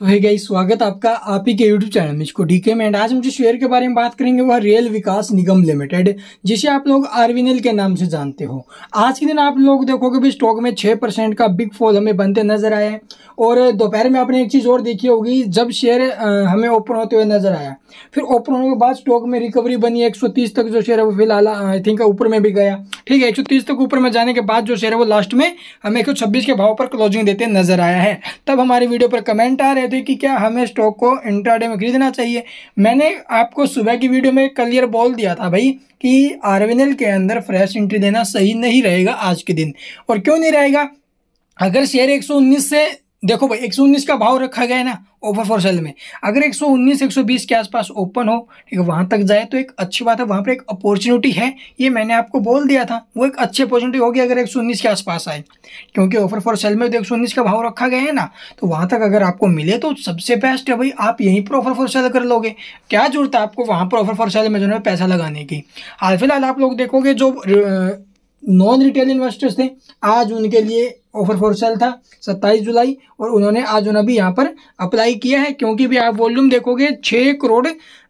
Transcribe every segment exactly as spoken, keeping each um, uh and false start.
तो है गाइस, स्वागत आपका आप ही के यूट्यूब चैनल में इसको डीके में। आज हम जो शेयर के बारे में बात करेंगे वह रेल विकास निगम लिमिटेड, जिसे आप लोग आरवीएनएल के नाम से जानते हो। आज के दिन आप लोग देखोगे भी स्टॉक में छह परसेंट का बिग फॉल हमें बनते नजर आया। और दोपहर में आपने एक चीज़ और देखी होगी, जब शेयर हमें ओपन होते हुए नजर आया, फिर ओपन होने के बाद स्टॉक में रिकवरी बनी। एक सौ तीस तक जो शेयर है वो फिलहाल आई थिंक ऊपर में भी गया। ठीक है, एक सौ तीस तक ऊपर में जाने के बाद जो शेयर है वो लास्ट में हमें एक सौ छब्बीस के भाव पर क्लोजिंग देते नजर आया है। तब हमारी वीडियो पर कमेंट आ रहे थे कि क्या हमें स्टॉक को इंट्राडे में खरीदना चाहिए। मैंने आपको सुबह की वीडियो में क्लियर बोल दिया था भाई कि आरवीएनएल के अंदर फ्रेश एंट्री लेना सही नहीं रहेगा आज के दिन। और क्यों नहीं रहेगा? अगर शेयर एक सौ उन्नीस से, देखो भाई एक सौ उन्नीस का भाव रखा गया है ना ओवर फॉर सेल में, अगर एक सौ उन्नीस एक सौ बीस के आसपास ओपन हो, ठीक है, वहां तक जाए तो एक अच्छी बात है, वहां पर एक अपॉर्चुनिटी है। ये मैंने आपको बोल दिया था, वो एक अच्छी अपॉर्चुनिटी होगी अगर एक सौ उन्नीस के आसपास आए, क्योंकि ऑफर फॉर सेल में तो एक सौ उन्नीस का भाव रखा गया है ना, तो वहां तक अगर आपको मिले तो सबसे बेस्ट है भाई, आप यहीं पर ऑफर फॉर सेल कर लोगे। क्या जरूरत है आपको वहां पर ऑफर फॉर सेल में जो है पैसा लगाने की। हाल फिलहाल आप लोग देखोगे जो नॉन रिटेल इन्वेस्टर्स थे, आज उनके लिए ऑफर फॉर सेल था सत्ताईस जुलाई, और उन्होंने आज उन्हें भी यहाँ पर अप्लाई किया है, क्योंकि भी आप वॉल्यूम देखोगे छः करोड़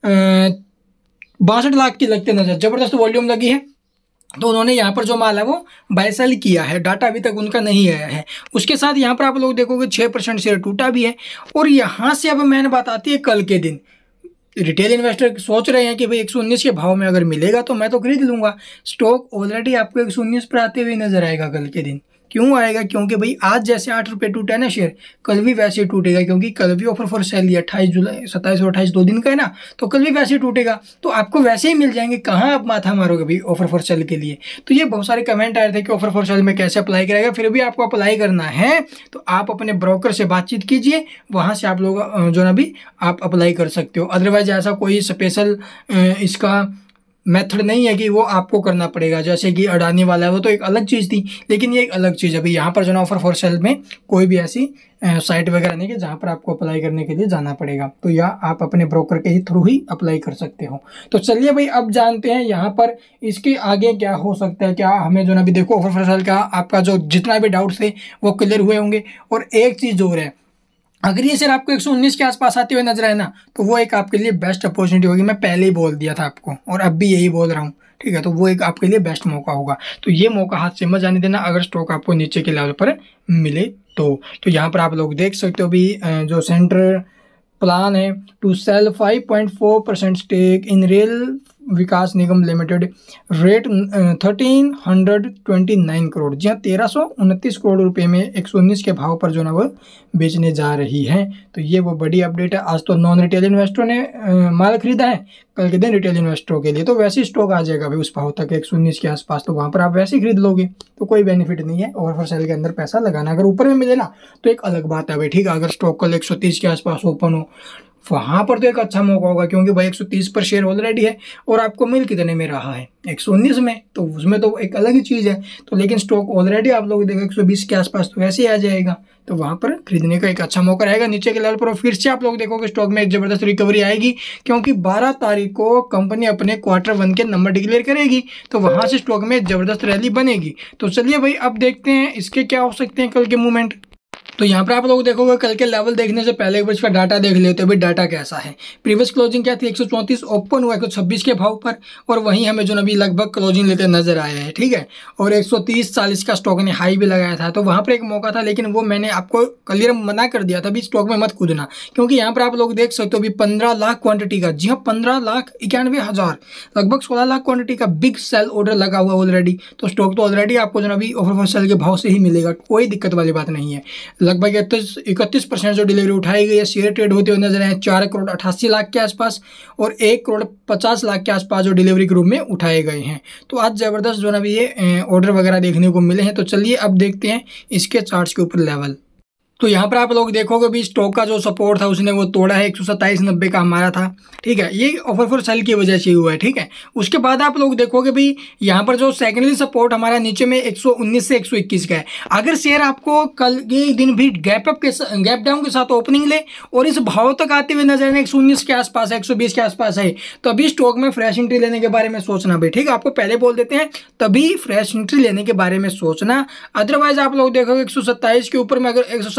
बासठ लाख की लगते नजर, जबरदस्त वॉल्यूम लगी है। तो उन्होंने यहाँ पर जो माल है वो बाय सेल किया है, डाटा अभी तक उनका नहीं आया है। उसके साथ यहाँ पर आप लोग देखोगे छः परसेंट शेयर टूटा भी है। और यहाँ से अब मैंने बात आती है कल के दिन, रिटेल इन्वेस्टर सोच रहे हैं कि भाई एक सौ उन्नीस के भाव में अगर मिलेगा तो मैं तो खरीद लूंगा। स्टॉक ऑलरेडी आपको एक सौ उन्नीस पर आते हुए नजर आएगा कल के दिन। क्यों आएगा? क्योंकि भाई आज जैसे आठ रुपये टूटा है ना शेयर, कल भी वैसे ही टूटेगा, क्योंकि कल भी ऑफर फॉर सेल लिया अट्ठाईस जुलाई सत्ताईस और अट्ठाईस दो दिन का है ना, तो कल भी वैसे ही टूटेगा, तो आपको वैसे ही मिल जाएंगे। कहाँ आप माथा मारोगे भाई ऑफर फॉर सेल के लिए? तो ये बहुत सारे कमेंट आए थे कि ऑफर फॉर सेल में कैसे अप्लाई करेगा। फिर भी आपको अप्लाई करना है तो आप अपने ब्रोकर से बातचीत कीजिए, वहाँ से आप लोग जो ना भी आप अप्लाई कर सकते हो। अदरवाइज ऐसा कोई स्पेशल इसका मेथड नहीं है कि वो आपको करना पड़ेगा, जैसे कि अडानी वाला है, वो तो एक अलग चीज़ थी, लेकिन ये एक अलग चीज़ है। अभी यहाँ पर जो ना ऑफर फॉर सेल में कोई भी ऐसी साइट वगैरह नहीं है जहाँ पर आपको अप्लाई करने के लिए जाना पड़ेगा, तो या आप अपने ब्रोकर के ही थ्रू ही अप्लाई कर सकते हो। तो चलिए भाई अब जानते हैं यहाँ पर इसके आगे क्या हो सकता है, क्या हमें जो ना भी देखो ऑफर फॉर सेल का आपका जो जितना भी डाउट थे वो क्लियर हुए होंगे। और एक चीज़ और है, अगर ये शेयर आपको एक सौ उन्नीस के आसपास आते हुए नजर आए ना, तो वो एक आपके लिए बेस्ट अपॉर्चुनिटी होगी। मैं पहले ही बोल दिया था आपको और अब भी यही बोल रहा हूँ, ठीक है, तो वो एक आपके लिए बेस्ट मौका होगा। तो ये मौका हाथ से मत जाने देना अगर स्टॉक आपको नीचे के लेवल पर मिले तो। तो यहाँ पर आप लोग देख सकते हो भी जो सेंटर प्लान है to sell five point four percent stake in Rail Vikas Nigam Limited, rate thirteen hundred twenty nine crore, जी हाँ तेरह सौ उनतीस करोड़ रुपए में एक सौ उन्नीस के भाव पर जो ना वो बेचने जा रही है। तो ये वो बड़ी अपडेट है। आज तो नॉन रिटेल इन्वेस्टरों ने आ, माल खरीदा है, कल के दिन रिटेल इन्वेस्टरों के लिए तो वैसे ही स्टॉक आ जाएगा भाई उस भाव तक एक सौ उन्नीस के आसपास, तो वहाँ पर आप वैसे ही खरीद लोगे, तो कोई बेनिफिट नहीं है ओवर फॉर सेल के अंदर पैसा लगाना। अगर ऊपर में मिले ना तो एक अलग बात है भाई, ठीक है। अगर स्टॉक कल एक सौ तीस के आसपास ओपन हो, वहाँ पर तो एक अच्छा मौका होगा, क्योंकि भाई एक सौ तीस पर शेयर ऑलरेडी है और आपको मिल कितने में रहा है एक सौ उन्नीस में, तो उसमें तो एक अलग ही चीज़ है। तो लेकिन स्टॉक ऑलरेडी आप लोग देखो एक सौ बीस के आसपास तो वैसे ही आ जाएगा, तो वहाँ पर खरीदने का एक अच्छा मौका रहेगा नीचे के लेवल पर। और फिर से आप लोग देखोगे स्टॉक में एक जबरदस्त रिकवरी आएगी, क्योंकि बारह तारीख को कंपनी अपने क्वार्टर वन के नंबर डिक्लेयर करेगी, तो वहाँ से स्टॉक में जबरदस्त रैली बनेगी। तो चलिए भाई अब देखते हैं इसके क्या हो सकते हैं कल के मूवमेंट। तो यहाँ पर आप लोग देखोगे कल के लेवल देखने से पहले एक बार इसका डाटा देख लेते हो भाई, डाटा कैसा है। प्रीवियस क्लोजिंग क्या थी, एक सौ चौंतीस ओपन हुआ एक सौ छब्बीस के भाव पर, और वहीं हमें जो अभी लगभग क्लोजिंग लेते नजर आया है, ठीक है। और एक सौ तीस चालीस का स्टॉक ने हाई भी लगाया था, तो वहाँ पर एक मौका था, लेकिन वो मैंने आपको क्लियर मना कर दिया था भी स्टॉक में मत कूदना, क्योंकि यहाँ पर आप लोग देख सकते हो भी पंद्रह लाख क्वांटिटी का, जी हाँ पंद्रह लाख इक्यानवे हज़ार लगभग सोलह लाख क्वांटिटी का बिग सेल ऑर्डर लगा हुआ ऑलरेडी। तो स्टॉक तो ऑलरेडी आपको जो अभी ऑफर फॉर सेल के भाव से ही मिलेगा, कोई दिक्कत वाली बात नहीं है। लगभग इकतीस इकतीस परसेंट जो डिलीवरी उठाई गई है, शेयर ट्रेड होते हुए नजर आए चार करोड़ अट्ठासी लाख के आसपास और एक करोड़ पचास लाख के आसपास जो डिलीवरी के रूप में उठाए गए हैं। तो आज जबरदस्त जो ना भी ये ऑर्डर वगैरह देखने को मिले हैं। तो चलिए अब देखते हैं इसके चार्ट्स के ऊपर लेवल। तो यहाँ पर आप लोग देखोगे भी स्टॉक का जो सपोर्ट था उसने वो तोड़ा है, एक सौ सत्ताईस नब्बे का हमारा था, ठीक है। ये ऑफर फॉर सेल की वजह से हुआ है, ठीक है। उसके बाद आप लोग देखोगे भी यहाँ पर जो सेकेंडरी सपोर्ट हमारा नीचे में एक सौ उन्नीस से एक सौ इक्कीस का है। अगर शेयर आपको कल के दिन भी गैप अप के गैप डाउन के साथ ओपनिंग ले और इस भाव तक आते हुए नजर आए एक सौ उन्नीस के आसपास है, एक सौ बीस के आसपास है, तो अभी स्टॉक में फ्रेश एंट्री लेने के बारे में सोचना भाई, ठीक है। आपको पहले बोल देते हैं तभी फ्रेश एंट्री लेने के बारे में सोचना। अदरवाइज आप लोग देखोगे एक सौ सत्ताईस के ऊपर में अगर एक सौ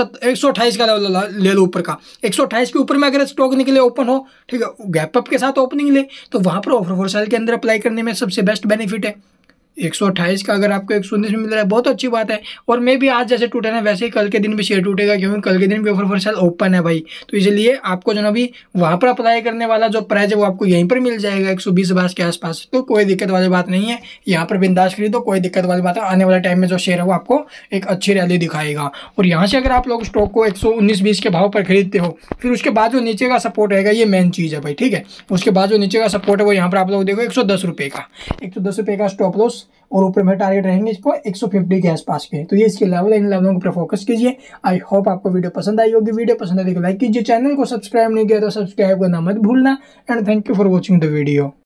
सत एक सौ अट्ठाईस का लेवल ले लो ऊपर का, एक सौ अट्ठाईस के ऊपर में अगर स्टॉक निकले ओपन हो, ठीक है, गैप अप के साथ ओपनिंग ले, तो वहाँ पर ऑफर फॉर सेल के अंदर अप्लाई करने में सबसे बेस्ट बेनिफिट है। एक सौ अट्ठाईस का अगर आपको एक सौ उन्नीस में मिल रहा है, बहुत अच्छी बात है। और मे भी आज जैसे टूटा ना वैसे ही कल के दिन भी शेयर टूटेगा, क्योंकि कल के दिन भी ऑफर फॉर सेल ओपन है भाई। तो इसलिए आपको जो ना भी वहाँ पर अप्लाई करने वाला जो प्राइस है वो आपको यहीं पर मिल जाएगा एक सौ बीस बाईस के आसपास। तो कोई दिक्कत वाली बात नहीं है, यहाँ पर बिंदास खरीदो, कोई दिक्कत वाली बात है। आने वाले टाइम में जो शेयर है वो आपको एक अच्छी रैली दिखाएगा। और यहाँ से अगर आप लोग स्टॉक को एक सौ उन्नीस बीस के भाव पर खरीदते हो, फिर उसके बाद जो नीचे का सपोर्ट रहेगा, ये मेन चीज़ है भाई, ठीक है। उसके बाद जो नीचे का सपोर्ट है वो यहाँ पर आप लोग देखो एक सौ दस रुपये का, एक सौ दस रुपये का स्टॉप लॉस, और ऊपर में टारगेट रहेंगे इसको एक सौ पचास के आसपास के। तो ये इसके लेवल है, इन लेवलों के ऊपर फोकस कीजिए। आई होप आपको वीडियो पसंद आई होगी। वीडियो पसंद आई तो लाइक कीजिए, चैनल को सब्सक्राइब नहीं किया तो सब्सक्राइब करना मत भूलना। And thank you for watching the video.